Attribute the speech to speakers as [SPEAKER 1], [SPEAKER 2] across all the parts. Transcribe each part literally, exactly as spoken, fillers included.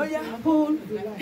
[SPEAKER 1] Oh yeah, pull.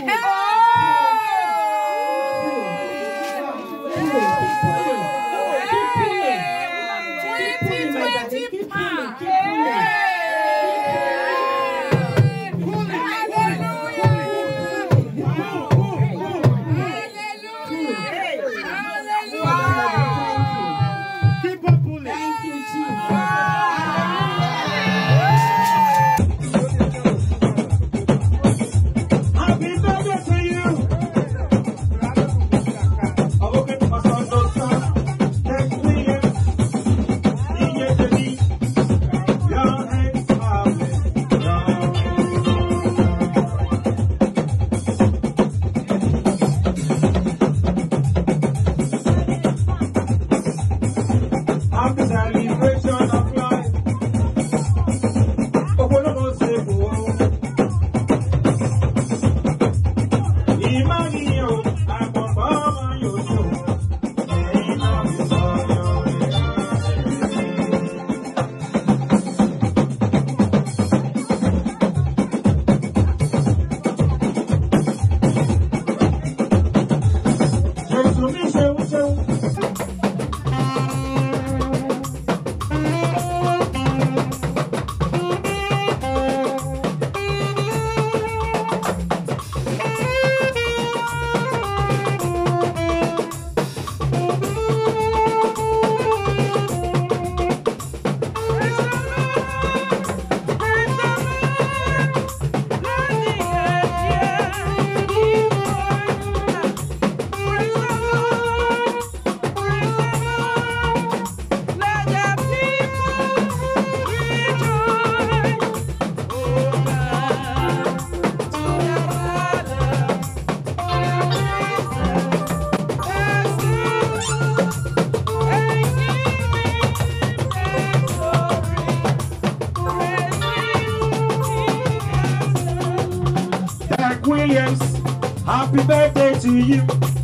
[SPEAKER 2] Williams, happy birthday to you.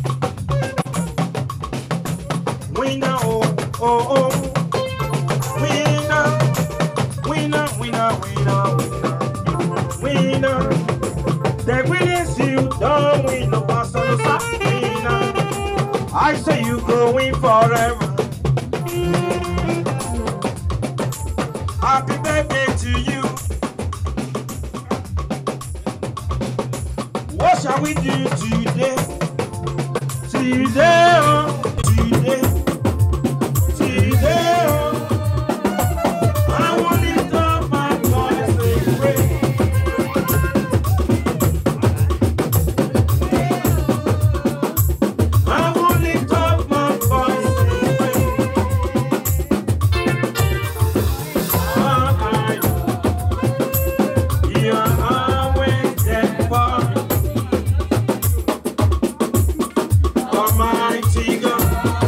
[SPEAKER 2] Winner, oh, oh, oh. Winner, winner, winner, winner, winner, winner. The Williams, you don't win no personal winner. I say you go win forever. Happy birthday to you. What shall we do today? Today, oh, today, today, oh. I want to lift up my voice and pray. I want to lift up my voice and pray. Oh, I know you are always there for me. Almighty God,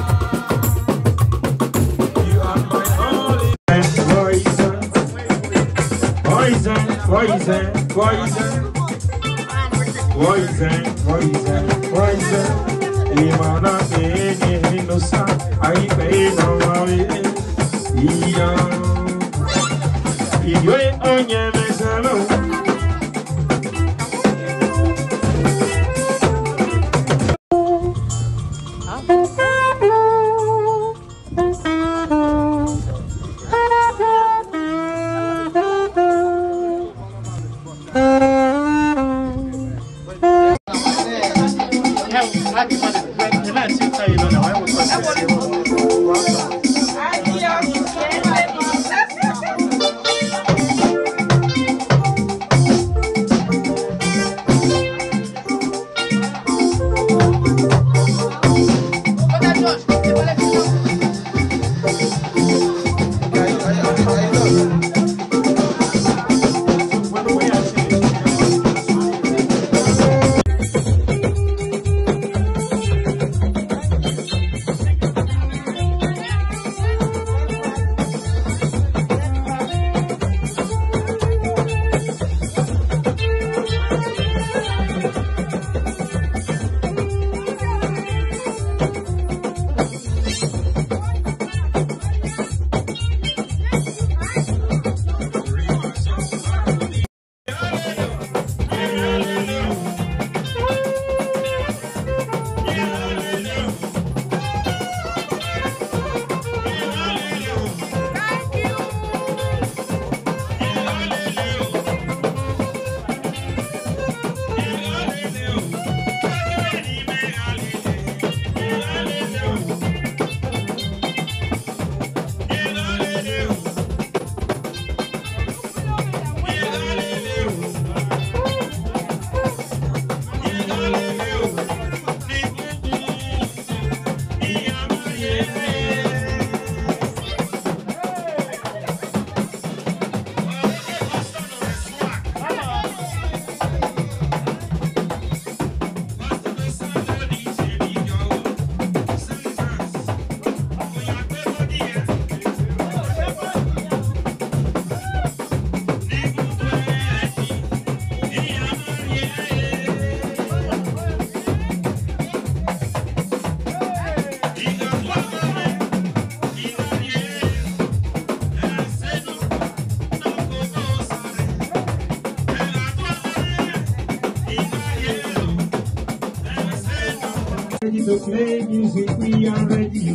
[SPEAKER 2] you are my only poison, poison, poison, poison, poison, poison, poison. Imana eni no sa, ai pe no mali. Iya, iwe onye mesalo. to play music, we are ready.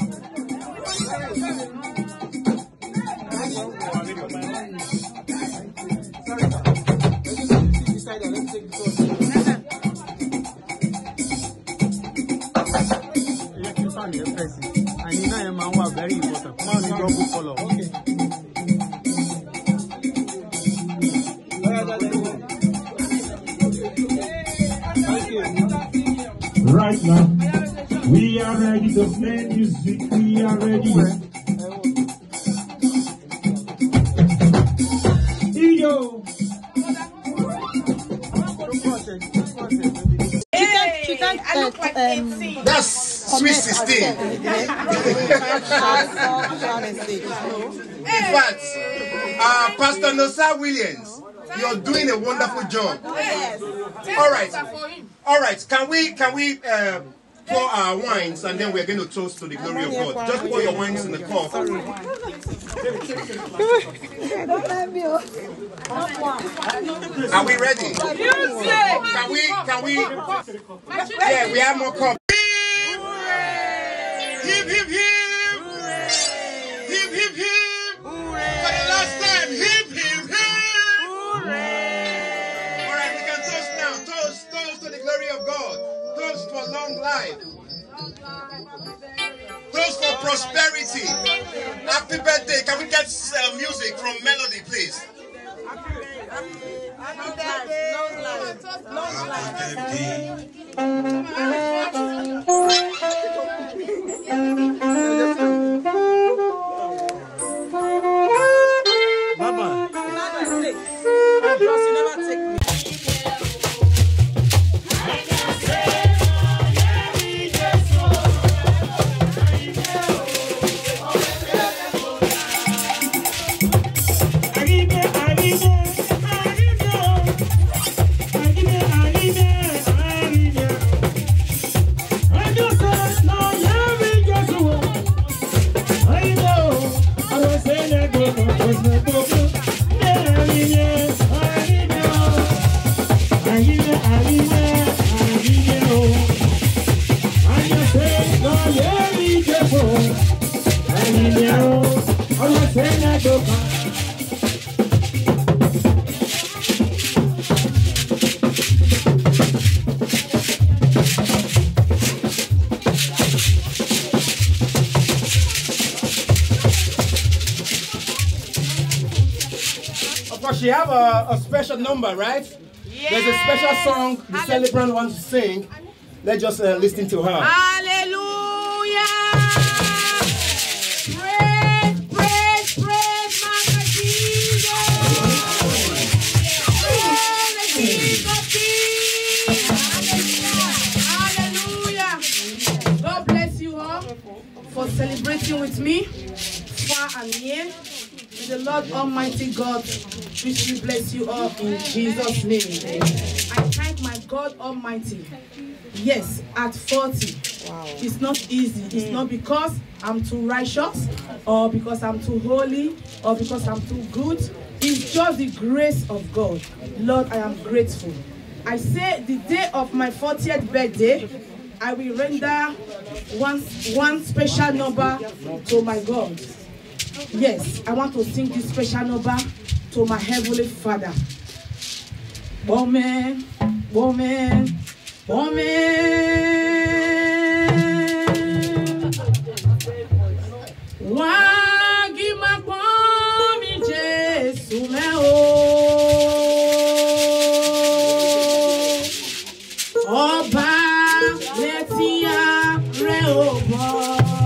[SPEAKER 1] Very important. Man, you don't go follow. Okay.
[SPEAKER 2] Right now, we are ready to play music. We are ready. Yo.
[SPEAKER 3] I look like eighteen.
[SPEAKER 4] That's sweet sixteen. In fact, uh, Pastor Nosa Williams, you're doing a wonderful job. All right, all right. Can we can we uh, pour our wines and then we're going to toast to the glory of God? Just pour your wines in the cup. Are we ready? Can we can we? Yeah, we have more cups. Hip hip hip! Hip hip hip! For the last time, hip hip hip! Alright, we can toast now. Toast, toast to the glory of God. Toast for long life. Toast for prosperity. Happy birthday. Can we get uh, music from Melody, please?
[SPEAKER 3] Happy birthday. Long life. Long
[SPEAKER 1] Mama. She have a, a special number, right?
[SPEAKER 3] Yes.
[SPEAKER 1] There's a special song the celebrant wants to sing. Let's just uh, listen to her.
[SPEAKER 3] Hallelujah! Praise, praise, praise, Mama Jesus! Praise Jesus! Hallelujah! God bless you all for celebrating with me, far and near. May the Lord Almighty God richly bless you all in Jesus' name. I thank my God Almighty. Yes, at forty, wow. It's not easy. It's mm. not because I'm too righteous or because I'm too holy or because I'm too good. It's just the grace of God. Lord, I am grateful. I say the day of my fortieth birthday, I will render one, one special number to my God. Yes, I want to sing this special number to my Heavenly Father. Woman, woman, woman. Wagi mapomi Jesu meo. Oba letia reobo.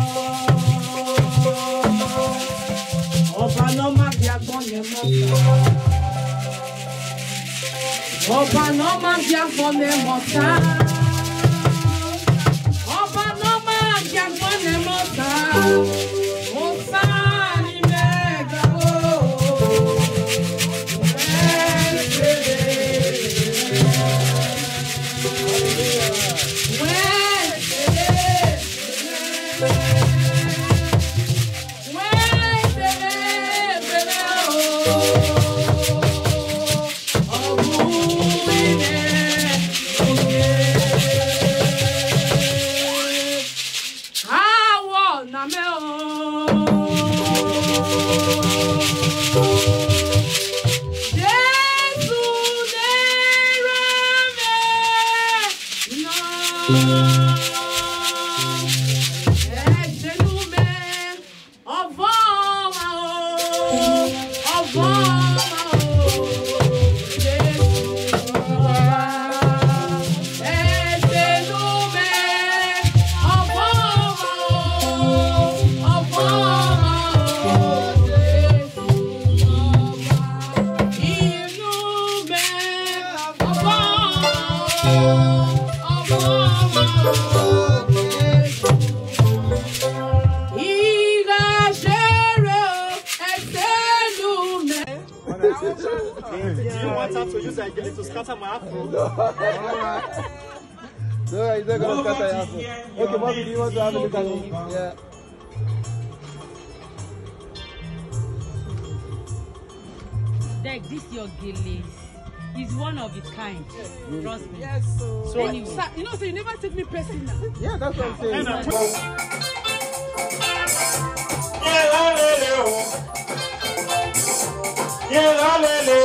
[SPEAKER 3] Oba no magia bonye mota. Oba no magia bonye mota. Oba no magia bonye mota. Osa ni mega o.
[SPEAKER 5] To scatter my afro. No, he's not going to scatter your afro. Okay, Bobby, do you want to have a look at me? Yeah.
[SPEAKER 6] Deg, this your gilly. He's one of its kind. Really? Trust me.
[SPEAKER 3] Yes, so.
[SPEAKER 6] So anyway.
[SPEAKER 3] Sir, you know, so you never take me personal.
[SPEAKER 5] Yeah, that's what I'm saying.
[SPEAKER 2] Yeah,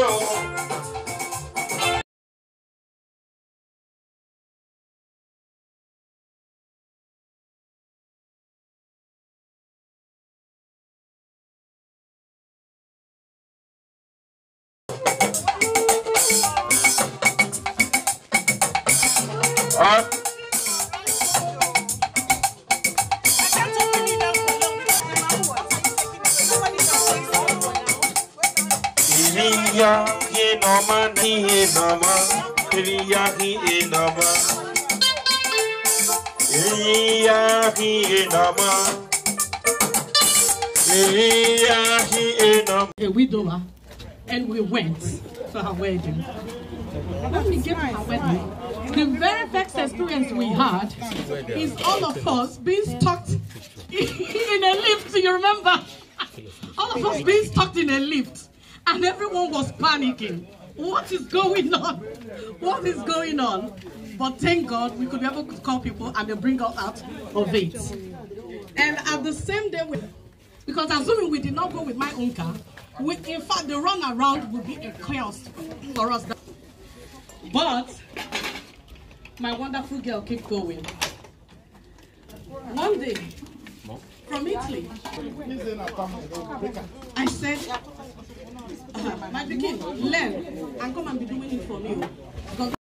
[SPEAKER 3] A widower, and we went to her wedding. When we get to her wedding, the very first experience we had is all of us being stuck in a lift. You remember? All of us being stuck in a lift, and everyone was panicking. What is going on? What is going on? But thank God we could be able to call people and they bring us out of it. And at the same day, we, because assuming we did not go with my own car, we, in fact, the run around would be a chaos for us. But my wonderful girl kept going. One day, from Italy, I said, uh, my begin, learn and come and be doing it for me. Because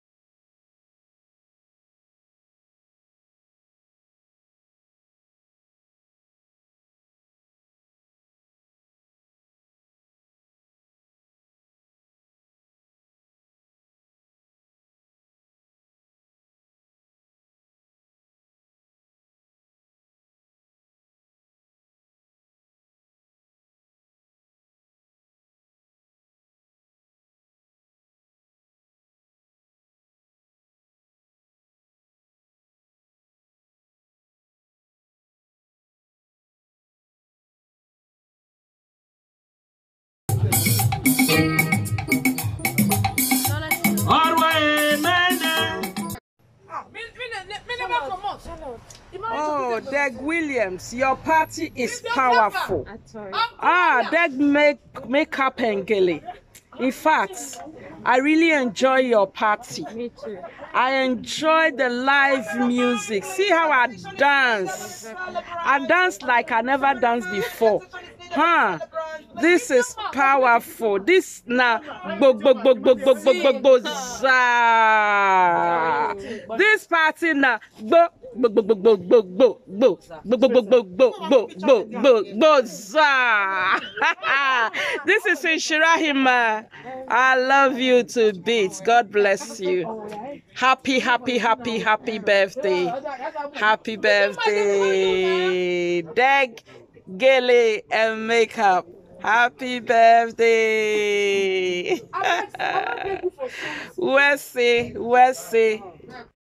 [SPEAKER 7] Oh, Deg Williams, your party is powerful. Ah, Deg make makeup and gilly. In fact, I really enjoy your party.
[SPEAKER 6] Me too.
[SPEAKER 7] I enjoy the live music. See how I dance. I dance like I never danced before. Huh? This is powerful. This now, bo bo bo bo bo bo bo bo za. This party now, bo bo bo bo bo bo bo bo bo bo bo bo bo bo bo bo bo za. This is Inshirahima. I love you to bits. God bless you. Happy, happy, happy, happy birthday. Happy birthday. Deg, Gele, and makeup. Happy birthday. Wesley, Wesley.